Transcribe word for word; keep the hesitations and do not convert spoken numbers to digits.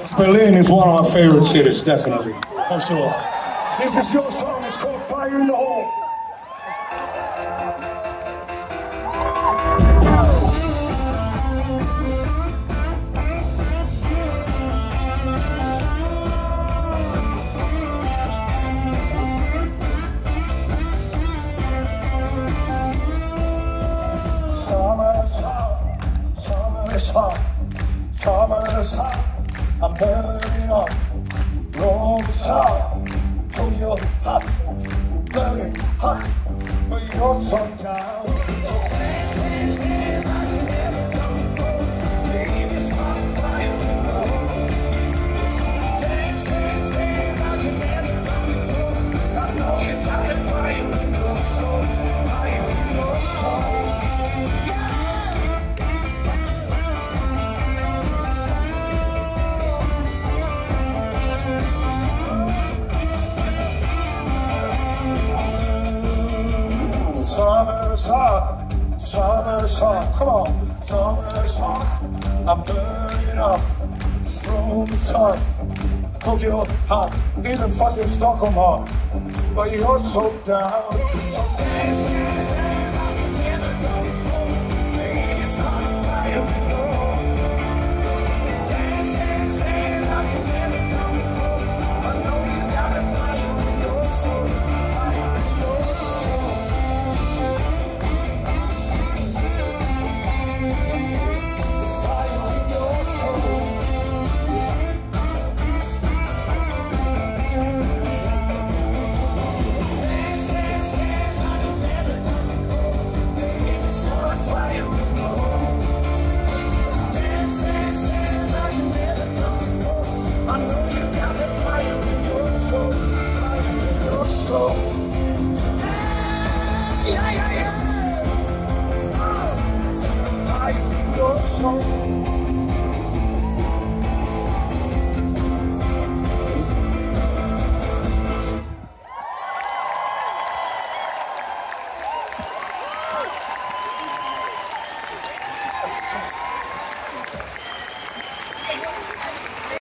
Berlin is one of my favorite cities, definitely, for sure. This is your song, it's called Fire in the Hole. Summer's hot, summer's hot, summer's hot. I'm burning up, Rome is hot, Tokyo hot, Berlin hot, but you're so down. So dance, dance, dance like you never done before. Baby, it's my fire in the hole. Dance, dance, dance like you never done before. I know you got that fire in your soul, fire in your soul. Summer's hot, summer's hot, come on, summer's hot, I'm burning up, Rome is hot, Tokyo hot, even fucking Stockholm hot, but you're so down. So dance, dance, dance like you never done before, baby, start a fire in the hole. Dance, dance, dance like you never done before, I know you got a fire in your soul, fire in your soul. Yeah, yeah, yeah. Oh, fire in your soul.